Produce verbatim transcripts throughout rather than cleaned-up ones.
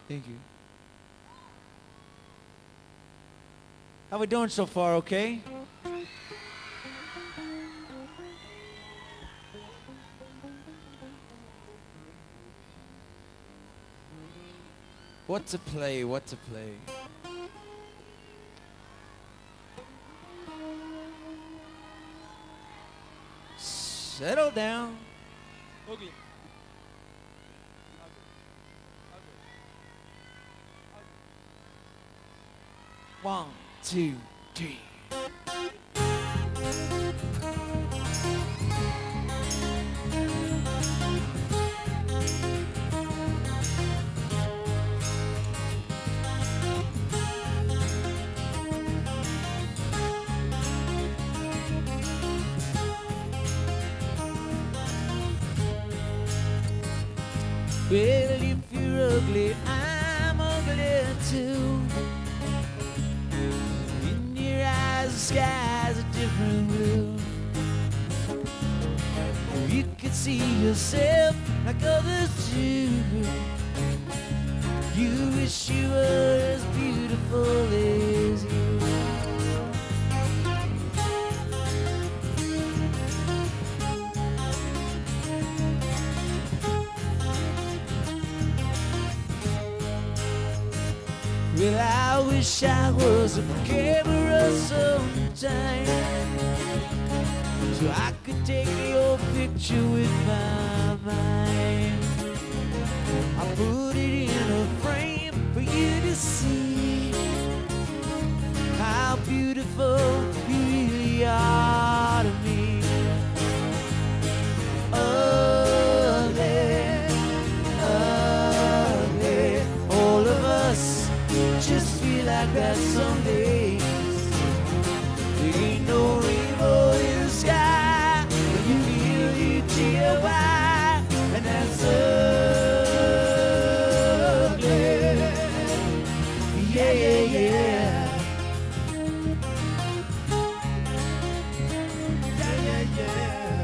Thank you. How we doing so far, okay? What to play, what to play? Settle down. Okay. One, two, three. Well, if you're ugly, I'm ugly too. In your eyes, the sky's a different blue. You could see yourself like others do. You wish you were as beautiful as you. Well, I wish I was a camera sometime, so I could take your picture with my mind. I put it in a frame for you to see how beautiful you really are to me. Ugly, ugly, all of us just feel like that some days. There ain't no rainbow in the sky, but you feel you tear wide, and that's ugly. Yeah, yeah, yeah. Yeah, yeah, yeah.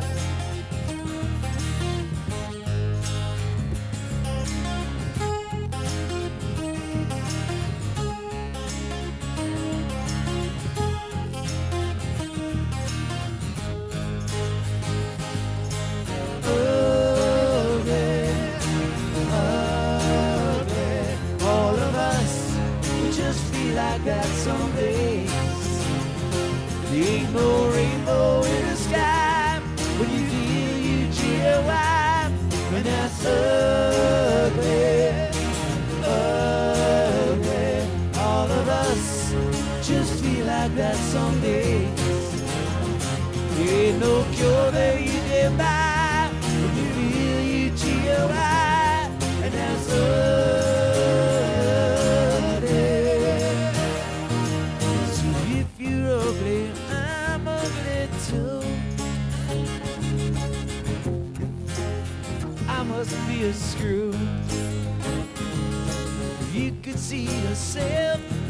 Like that some days. There ain't no rainbow in the sky, when you feel you cheer wide, and that's ugly, ugly. All of us just feel like that some days. There ain't no cure that you can buy, when you feel you cheer wide, and that's ugly. I'm ugly too. I must be a screw. You could see yourself